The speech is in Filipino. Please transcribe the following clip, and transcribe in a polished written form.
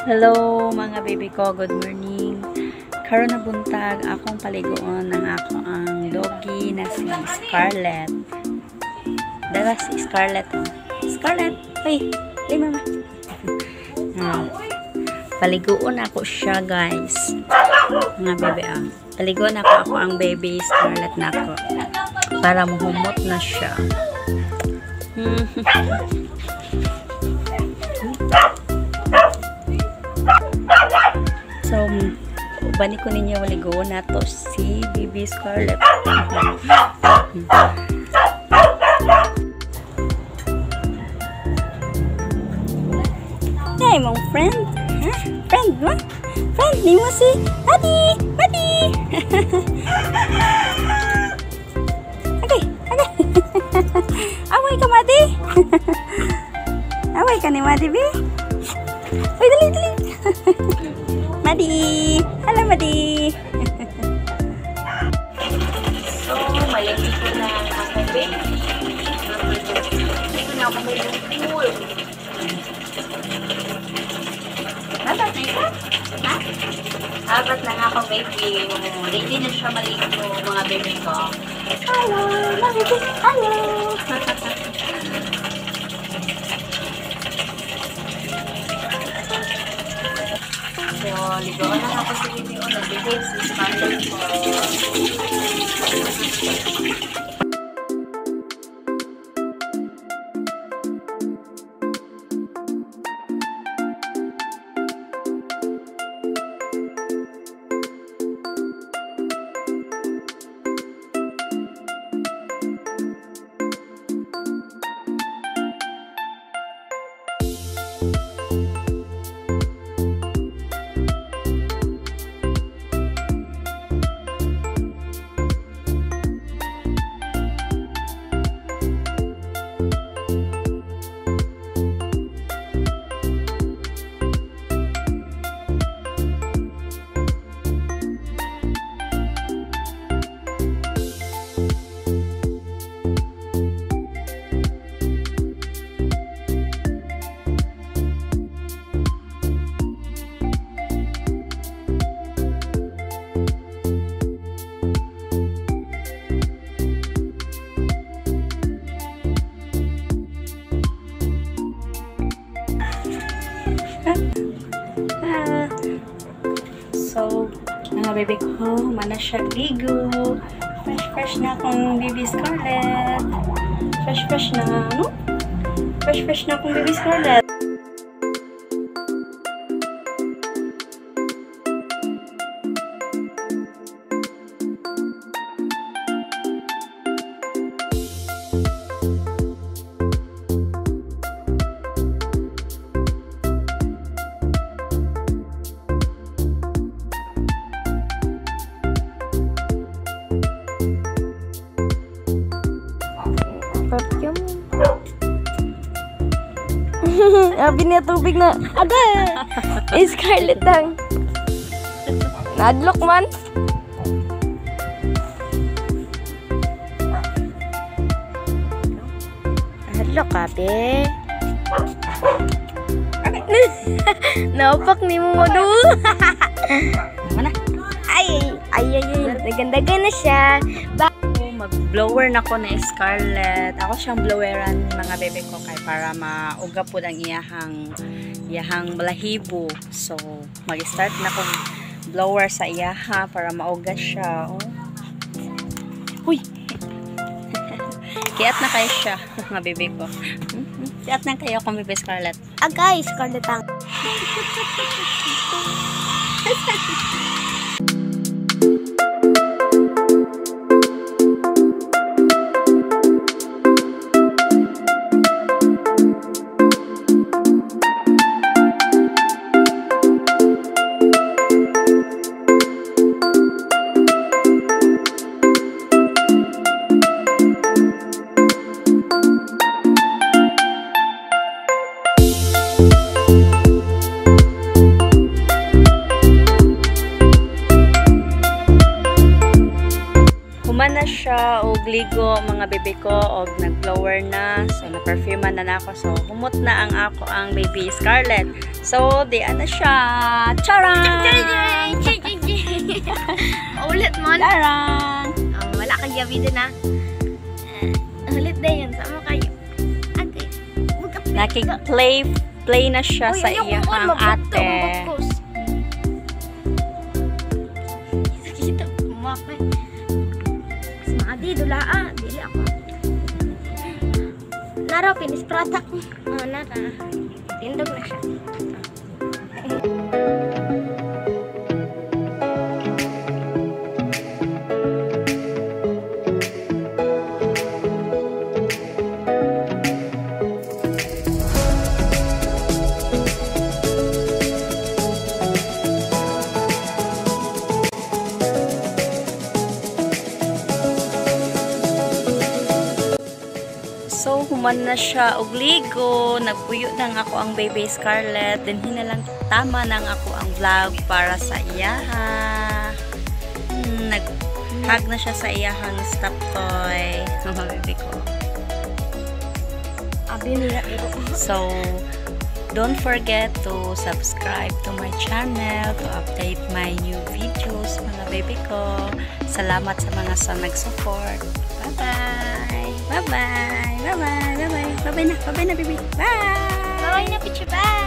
Hello mga baby ko, good morning. Karon na buntag akong paligoon ng ako ang doggy na si Scarlett. Dala si Scarlett. Scarlett, hey, hey mama. Paligoon ako siya guys. Mga baby paligoon ako ang baby Scarlett na ako. Para muhumot na siya. So, bani ko ninyo waligo na to si Baby Scarlett. Hey, mong friend. Huh? Friend mo? Friend, ni mo si Buddy! Buddy! Okay, okay. Away ka, Buddy? Away ka ni Buddy, B? Uy, dali, dali. Madi! Hello, Madi! So, malingkit ko na ang aking baby. Hindi ko na ako may pool. Habat na ito? Ha? Habat na nga akong baby. Ready na siya maligo, mga baby ko. Hello! Mga baby! Hello! So, ligawan na ako sa video. Nag-behave si Scarlett ko. So, mga baby ko, mana siya ligo. Fresh na akong baby Scarlett. Fresh na, no? Fresh na akong baby Scarlett. Sabi niya tubig na agad. Scarlett ang nadlock man. Nadlock ka, be. Napak ni mo modul. Mana? Ay. Dagan-dagan na siya. Mag-blower na ko na Scarlett. Ako siyang bloweran mga bebe ko kay para mauga po ang iyahang balahibo. So, mag-start na kong blower sa iyaha para mauga siya. Oh. Uy! Kiyat na kayo siya mga bebe ko. Kiyat na kayo kung bebe Scarlett. Agay, Scarlett ang. mga baby ko og nag-blower na. So na-perfumean na ako. So humot na ang baby Scarlett. So di ana siya. Charang! Ulit mo. Charang! Wala kang gabi din na. Ulit din yun. Sama kayo. Ate. Nakig-play na siya sa iyang ate. Sakita. Umakay. Smadi, dula dili ako. Naro, finish product. Nara. Tindog na siya. So, human na siya og ligo. Nagpuyo nang ako ang baby Scarlett. Then, hinalang tama nang ako ang vlog para sa iyaha. Nag-hug na siya sa iyahang stop toy. Mga baby ko. Abi nila ito. So, don't forget to subscribe to my channel to update my new videos, mga baby ko. Salamat sa mga nag-support. Bye-bye! Bye-bye! Bye-bye! Bye-bye! Bye-bye na! Bye-bye na, baby! Bye! Bye na, picture. Bye.